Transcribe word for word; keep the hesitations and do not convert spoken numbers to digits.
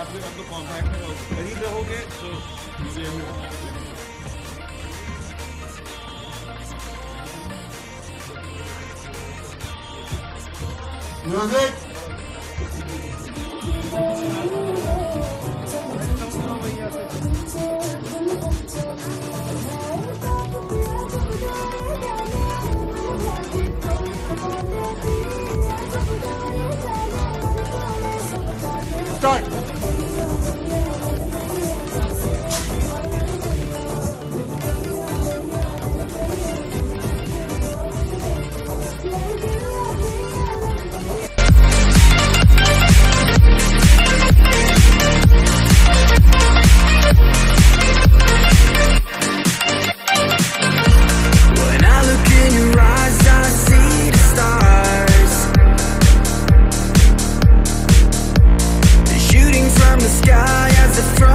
फिर आप लोग कॉन्टैक्ट में रहो, करीब रहोगे तो इसे हमें music start. Sky as a